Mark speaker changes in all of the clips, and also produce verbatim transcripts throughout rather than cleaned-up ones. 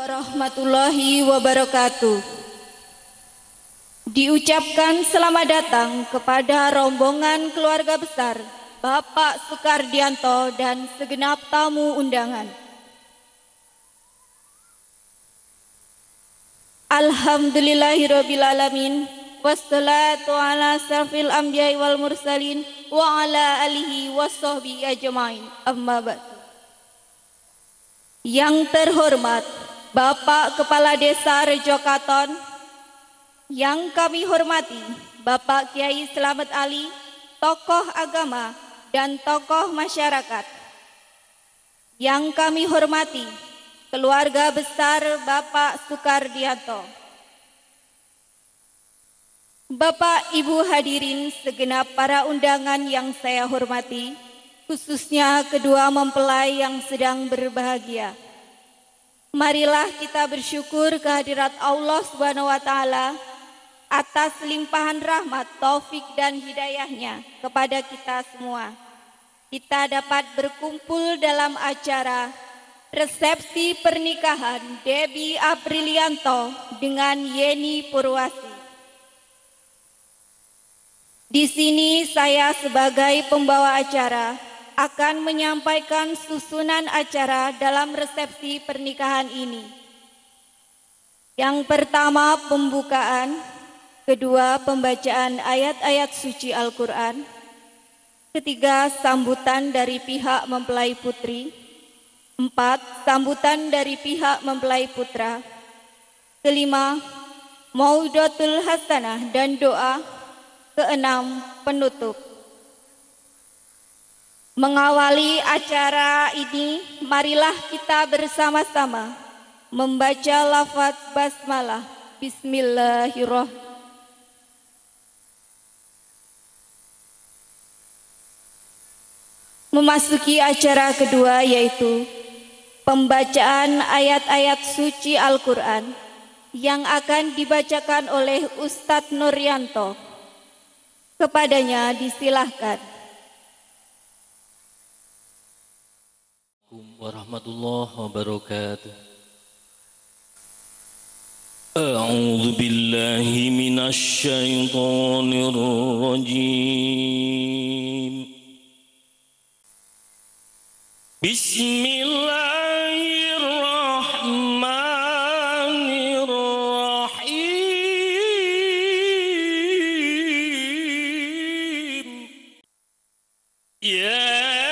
Speaker 1: warahmatullahi wabarakatuh. Diucapkan selamat datang kepada rombongan keluarga besar Bapak Sukardianto dan segenap tamu undangan. Alhamdulillahirrabbilalamin. Wassalatu ala asrafil anbiya'i wal mursalin wa ala alihi wassohbi ajmain. Amma ba'du. Yang terhormat Bapak Kepala Desa Rejokaton, yang kami hormati Bapak Kiai Slamet Ali, tokoh agama dan tokoh masyarakat. Yang kami hormati keluarga besar Bapak Sukardianto, Bapak Ibu hadirin segenap para undangan yang saya hormati, khususnya kedua mempelai yang sedang berbahagia. Marilah kita bersyukur kehadirat Allah Subhanahu wa taala atas limpahan rahmat, taufik dan hidayahnya kepada kita semua. Kita dapat berkumpul dalam acara resepsi pernikahan Debbie Aprilianto dengan Yeni Purwasi. Di sini saya sebagai pembawa acara akan menyampaikan susunan acara dalam resepsi pernikahan ini. Yang pertama pembukaan, kedua pembacaan ayat-ayat suci Al-Quran, ketiga sambutan dari pihak mempelai putri, empat sambutan dari pihak mempelai putra, kelima mau'idatul hasanah dan doa, keenam penutup. Mengawali acara ini, marilah kita bersama-sama membaca lafaz basmalah. Bismillahirrahmanirrahim. Memasuki acara kedua, yaitu pembacaan ayat-ayat suci Al-Quran yang akan dibacakan oleh Ustadz Nuryanto. Kepadanya disilahkan.
Speaker 2: Warahmatullahi wabarakatuh. A'udzu billahi minasy syaithanir rajim. Bismillahirrahmanirrahim. Ya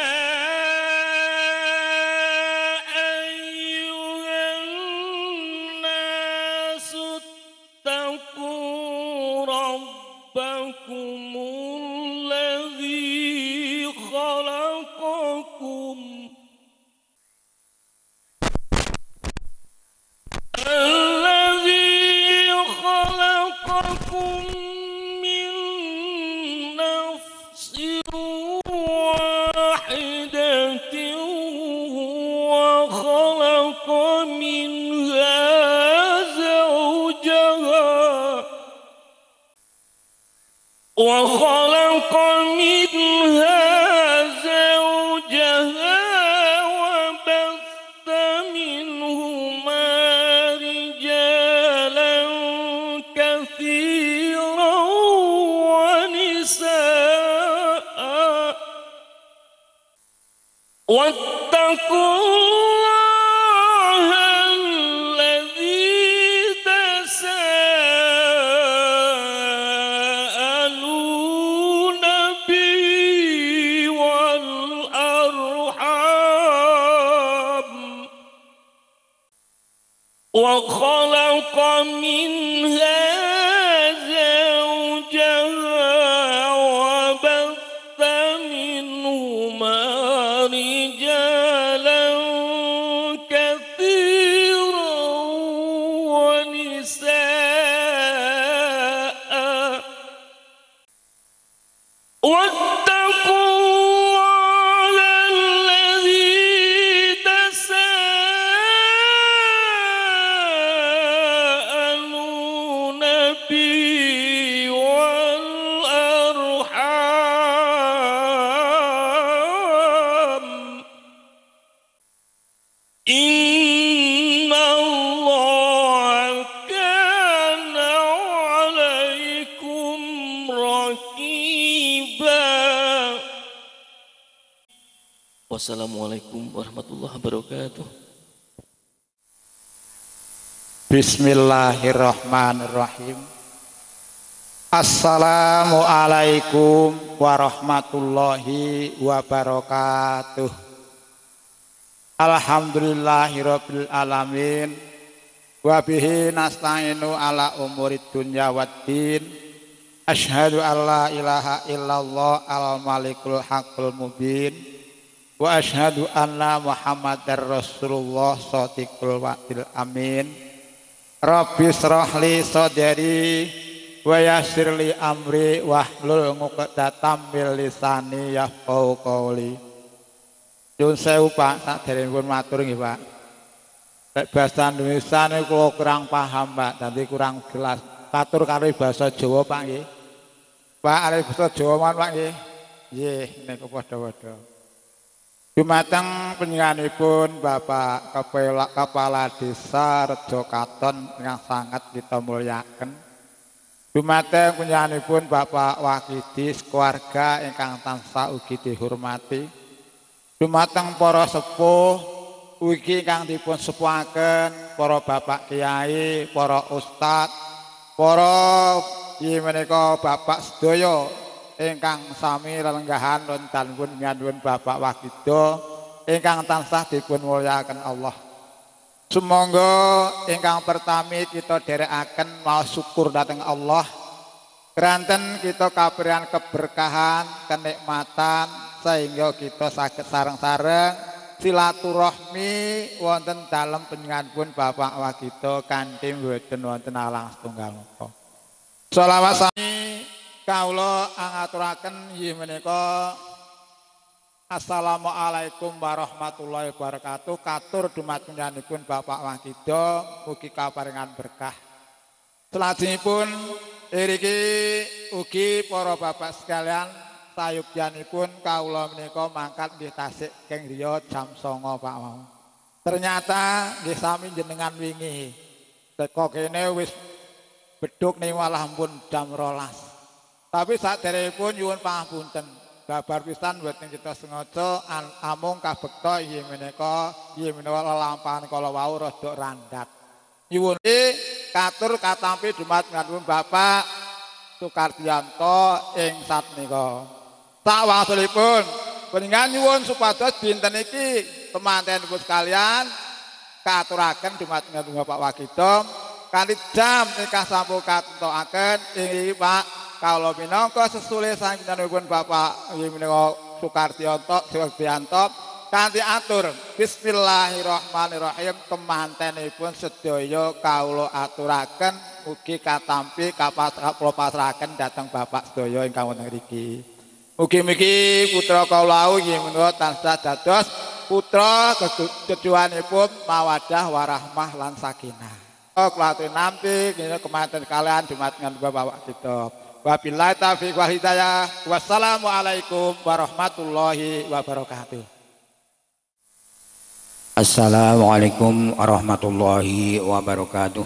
Speaker 2: وخلق منها زوجها وبث منهما رجالا كثيرا ونساء واتقوا وخلق منها زوجها وبث منهما رجالا كثيرا ونساء واتقوا إن الله Wassalamualaikum warahmatullahi wabarakatuh.
Speaker 3: Bismillahirrahmanirrahim. Assalamualaikum warahmatullahi wabarakatuh. Alhamdulillahirabbil alamin. Wa bihi nasta'inu ala umurid dunya waddin. Asyhadu an la ilaha illallah al-malikul haqqul mubin. Wa asyhadu anna Muhammadar Rasulullah shadiqul wa'dil amin. Rabbi shrah li sadri wa yassir li amri wahlul 'uqdatam min lisani yafqahu qawli. Nyuwun sewu Pak, saderengipun matur nggih Pak. Nek basa Indonesia niku kurang paham Pak, dadi kurang jelas. Matur karo basa Jawa Pak nggih. Pak arep basa Jawa mawon Pak nggih. Nggih, niku padha-padha. Dumateng panjenenganipun Bapak Kepala, Kepala Desa Rejo Katon yang sangat kita muliakan. Dumateng panjenenganipun Bapak Wakidis keluarga ingkang tansah ugi dihormati. Dumateng para sepuh ugi ingkang dipun sepuhaken, para Bapak Kiai, para Ustad, para inggih menika Bapak sedaya ingkang sami lelenggahan wonten nyuwun Bapak Wakido ingkang tansah dipun mulyakaken Allah. Sumangga ingkang pertami kita dherekaken maos syukur dhateng Allah. Keranten kita kaberian keberkahan, kenikmatan sehingga kita saged sareng-sareng silaturahmi wonten dalem panjenenganipun Bapak Wakido kanthi mboten wonten alang setunggal napa. Shalawat sami kawula ngaturaken inggih menika Assalamualaikum warahmatullahi wabarakatuh. Katur dumateng panjenenganipun Bapak Wakido mugi kaparingan berkah. Salajengipun iriki ugi para bapak sekalian sayuktyanipun kawula menika mangkat nggih tasik keng griya jam songo Pak mau. Ternyata nggih sami jenengan wingi teko kene wis bedhug ning malah pun jam rolas. Tapi saderengipun nyuwun pangapunten. Babar pisan mboten kita sengaja amung kabekta inggih menika inggih menika lelampahan kala wau rada randhat. Nyuwun katur katampi dumateng Bapak Sukardianto ing satmenika. Sak wangsulipun panjenengan nyuwun supados dinten iki temantenipun sekalian katuraken dumateng Bapak Wakido kanthi jam ingkang sampun katentokaken inggih Pak kawula minangka sesule saking Bapak inggih menika Sukardianto Sukardianto kanthi atur bismillahirrahmanirrahim temantenipun sedaya kawula aturaken mugi katampi kula pasrahaken dhateng Bapak sedaya ingkang wonten mriki. Mugi-mugi putra kawula inggih menika tansah dados putra keduanipun mawaddah warahmah lan sakinah. Kula aturi nampi kemanten kalian dumateng Bapak kita. Wabillahi taufiq wal hidayah. Wassalamualaikum warahmatullahi wabarakatuh.
Speaker 4: Assalamualaikum warahmatullahi wabarakatuh.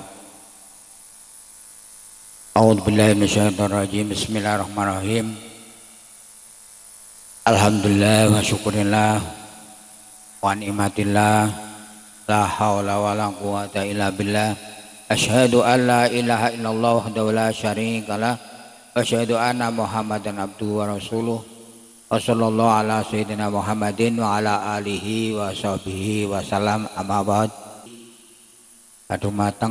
Speaker 4: A'udzubillahi minasyaitonir rajim. Bismillahirrahmanirrahim. Alhamdulillah wa syukurillah wa ni'matillah la haula wala quwata illa billah. Asyhadu an la ilaha illallah wahdahu la syarikalah wa asyhadu anna Muhammadan abduhu wa rasuluh. Wa sallallahu ala sayyidina Muhammadin wa ala alihi wa sahbihi wa salam amma ba'd. Adumateng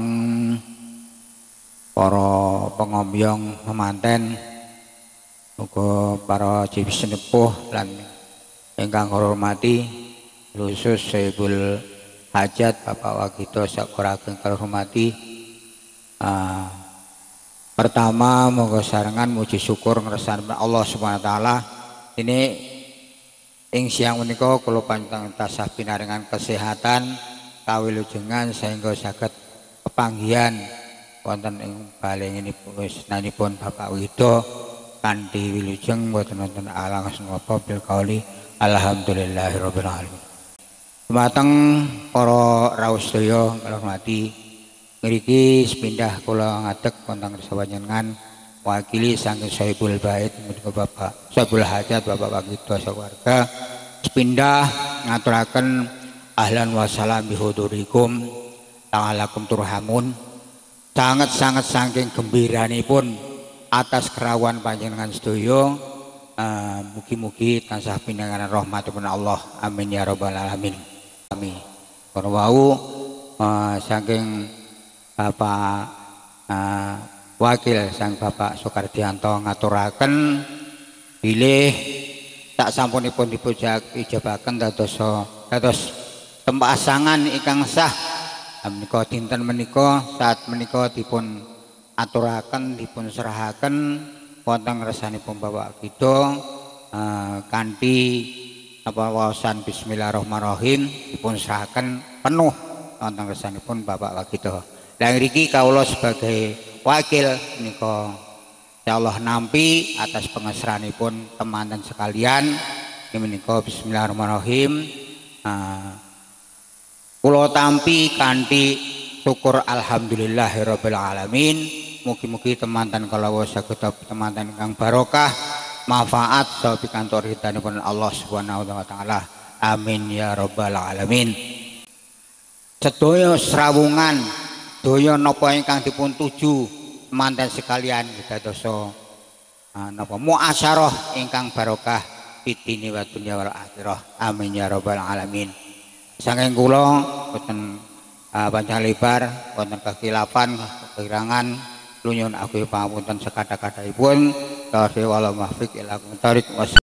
Speaker 4: para pengombyong pemanten uga para cibi senepuh lan ingkang hormati khusus Sayyidul Hajat Bapak Wakido sakuraken hormati. Uh, pertama moga sarengan muji syukur ngersani Allah Subhanahu wa taala. Ini ing siang menika kula panjenengan tasah pinaringan kesehatan kawilujengan sehingga saged pepanggihan wonten ing balengipun wisnanipun Bapak Wakido kanthi wilujeng boten wonten alang napa bil kauli alhamdulillahirabbil alamin. Dumateng para rawuh sedaya ngrahmati mriki sepindah kula ngadeg wonten sapanjenengan wakili saking Sahibul Bait menika Bapak Sahibul Hajat Bapak Wakido sakeluarga sepindah ngaturaken ahlan wa salam bihudurikum ta'alakum turhamun. Sangat-sangat saking gembiranipun atas kerawan panjenengan sedaya. Uh, mugi-mugi tansah pinanganan rahmatipun Allah. Amin ya rabbal alamin. Amin. Para wau uh, saking Bapak uh, wakil sang Bapak Sukardianto ngaturaken bilih tak sampunipun dipujak ijabaken dados dados tempasangan ingkang sah menika dinten menika saat menika dipun aturaken dipun serahaken wonten ngersanipun Bapak kita uh, kanthi apa waosan bismillahirrahmanirrahim dipun serahaken penuh wonten ngersanipun Bapak kita. Lah ngriki kawula sebagai wakil menika insyaallah nampi atas pengesranipun teman-teman sekalian menika bismillahirrahmanirrahim. Uh, kula tampi kanthi syukur alhamdulillahirabbil alamin. Mugi-mugi teman-teman kalau saged teman-teman kang barokah manfaat sawi kantor ridhanipun Allah Subhanahu wa taala. Amin ya rabbal alamin. Sedaya srawungan daya napa ingkang dipun tuju teman-teman sekalian dados napa muasyarah ingkang barokah fid-dini wa dunya wal akhirah. Amin ya rabbal alamin. Saking kula boten panjang lebar wonten kekhilafan kekurangan lunyun aku pangapunten sekata-kataipun. Tawassul wal mahfiq ila